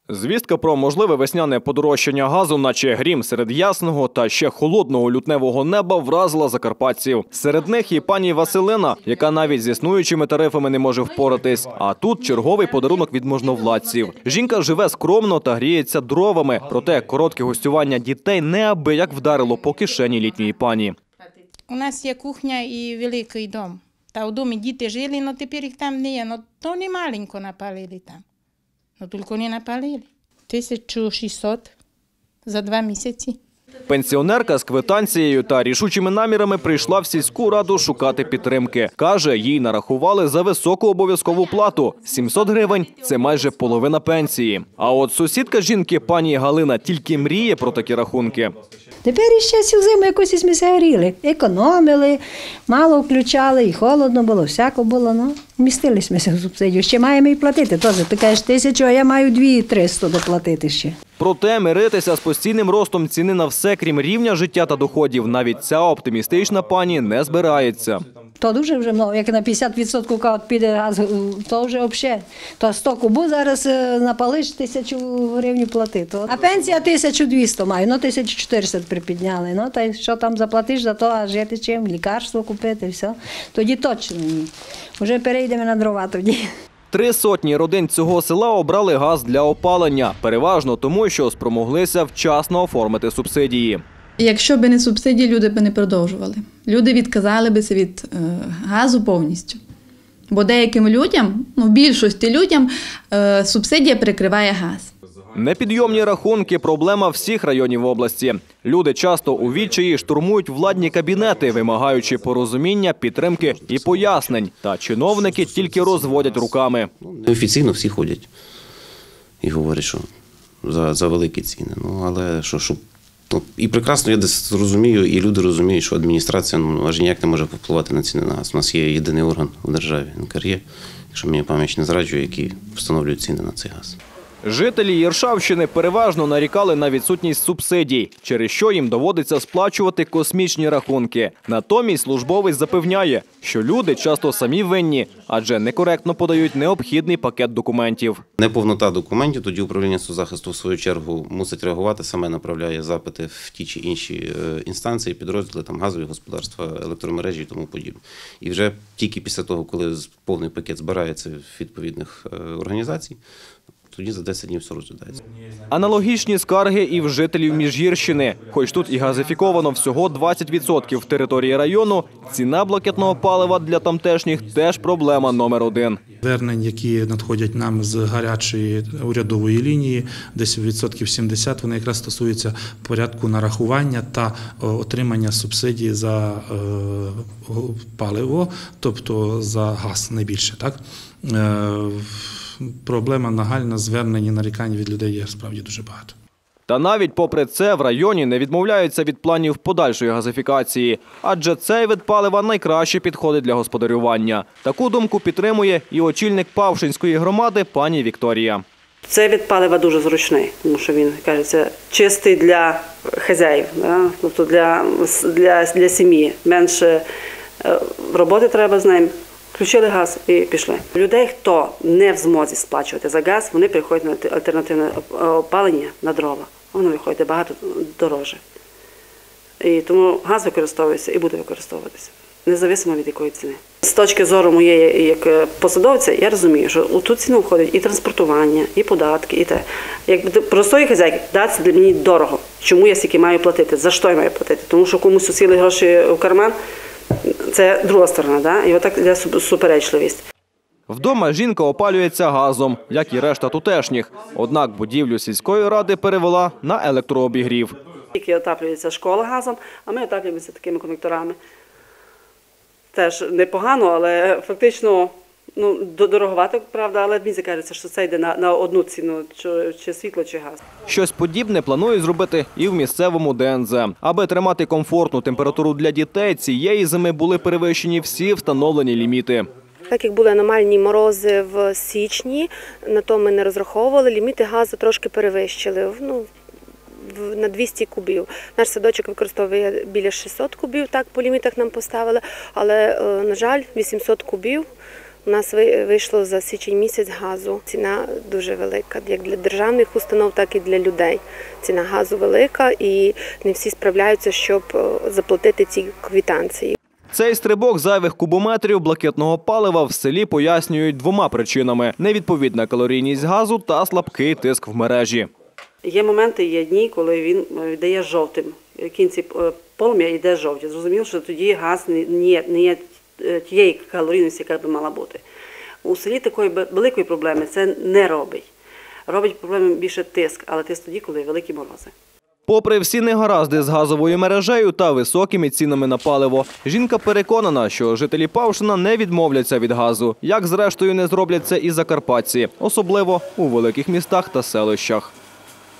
Звістка про можливе весняне подорожчання газу, наче грім серед ясного та ще холодного лютневого неба, вразила закарпатців. Серед них і пані Василина, яка навіть з існуючими тарифами не може впоратись. А тут черговий подарунок від можновладців. Жінка живе скромно та гріється дровами. Проте коротке гостювання дітей неабияк вдарило по кишені літньої пані. У нас є кухня і великий дом. Та у домі діти жили, але тепер їх там не є. То не маленько напалили там. Тільки не напалили. 1600 за 2 місяці. Пенсіонерка з квитанцією та рішучими намірами прийшла в сільську раду шукати підтримки. Каже, їй нарахували за високу обов'язкову плату. 700 гривень – це майже половина пенсії. А от сусідка жінки, пані Галина, тільки мріє про такі рахунки. Тепер іще цю зиму якось ми се гріли. Економили, мало включали, і холодно було, всяко було. Вмістились ми в субсидію. Ще маємо і платити. Ти кажеш 1000, а я маю 2300 доплатити ще. Проте миритися з постійним ростом ціни на все, крім рівня життя та доходів, навіть ця оптимістична пані не збирається. То дуже вже много, як на 50% піде газ, то вже взагалі. То 100 кубу зараз напалиш 1000 гривень платити. А пенсія 1200 маю, 1400 припідняли. Та що там заплатиш за то, а жити чим, лікарство купити, все. Тоді точно ні. Вже перейдемо на дрова тоді. 300 родин цього села обрали газ для опалення. Переважно тому, що спромоглися вчасно оформити субсидії. Якщо б не субсидії, люди б не продовжували. Люди відказалися від газу повністю. Бо деяким людям, в більшості людям, субсидія перекриває газ. Непідйомні рахунки – проблема всіх районів області. Люди часто у відчаї штурмують владні кабінети, вимагаючи порозуміння, підтримки і пояснень. Та чиновники тільки розводять руками. Неофіційно всі ходять і говорять, що за великі ціни. Але що і прекрасно, я десь розумію, і люди розуміють, що адміністрація аж ніяк не може впливати на ціни на газ. У нас є єдиний орган у державі, НКРЄ, якщо мені пам'ять не зраджує, який встановлює ціни на цей газ. Жителі Єршавщини переважно нарікали на відсутність субсидій, через що їм доводиться сплачувати космічні рахунки. Натомість службовець запевняє, що люди часто самі винні, адже некоректно подають необхідний пакет документів. Неповнота документів, тоді управління соцзахисту в свою чергу мусить реагувати, саме направляє запити в ті чи інші інстанції, підрозділи, газові господарства, електромережі і тому подібне. І вже тільки після того, коли повний пакет збирається в відповідних організацій, тоді за 10 днів все розглядається. Аналогічні скарги і в жителів Міжгірщини. Хоч тут і газифіковано всього 20% території району, ціна блакитного палива для тамтешніх теж проблема номер 1. Звернень, які надходять нам з гарячої урядової лінії, десь відсотків 70, вони якраз стосуються порядку нарахування та отримання субсидій за паливо, тобто за газ найбільше, так? Проблема нагальна, звернень і нарікань від людей є справді дуже багато. Та навіть попри це в районі не відмовляються від планів подальшої газифікації, адже цей вид палива найкраще підходить для господарювання. Таку думку підтримує і очільник Павшинської громади пані Вікторія. Цей вид палива дуже зручний, тому що він, кажеться, чистий для хазяїв, тобто для сім'ї. Менше роботи треба з ним. Включили газ і пішли. Людей, хто не в змозі сплачувати за газ, вони переходять на альтернативне опалення, на дрова. Воно виходить багато дороже. І тому газ використовується і буде використовуватися, незалежно від якої ціни. З точки зору моєї як посадовця, я розумію, що у ту ціну входить і транспортування, і податки, і те. Як простої хазяйки, це для мене дорого. Чому я стільки маю платити? За що я маю платити? Тому що комусь усіли гроші в карман. Це друга сторона, і отак для суперечливість. Вдома жінка опалюється газом, як і решта тутешніх. Однак будівлю сільської ради перевела на електрообігрів. Тільки отаплюється школа газом, а ми отаплюємося такими конвекторами. Теж непогано, але фактично дороговато, правда, але мені кажеться, що це йде на одну ціну, чи світло, чи газ. Щось подібне планують зробити і в місцевому ДНЗ. Аби тримати комфортну температуру для дітей, цієї зими були перевищені всі встановлені ліміти. Так як були аномальні морози в січні, на то ми не розраховували, ліміти газу трошки перевищили на 200 кубів. Наш садочок використовує біля 600 кубів, так по лімітах нам поставили, але, на жаль, 800 кубів У нас вийшло за січень місяць газу. Ціна дуже велика, як для державних установ, так і для людей. Ціна газу велика і не всі справляються, щоб заплатити ці квитанції. Цей стрибок зайвих кубометрів блакитного палива в селі пояснюють двома причинами – невідповідна калорійність газу та слабкий тиск в мережі. Є моменти, є дні, коли він йде жовтим. В кінці полум'я йде жовтий. Зрозуміло, що тоді газ не є тієї калорійності, яка би мала бути. У селі такої великої проблеми це не робить. Робить проблеми більше тиск, але тиск тоді, коли великі морози. Попри всі негаразди з газовою мережею та високими цінами на паливо, жінка переконана, що жителі Павшина не відмовляться від газу, як зрештою не зроблять це і закарпатці, особливо у великих містах та селищах.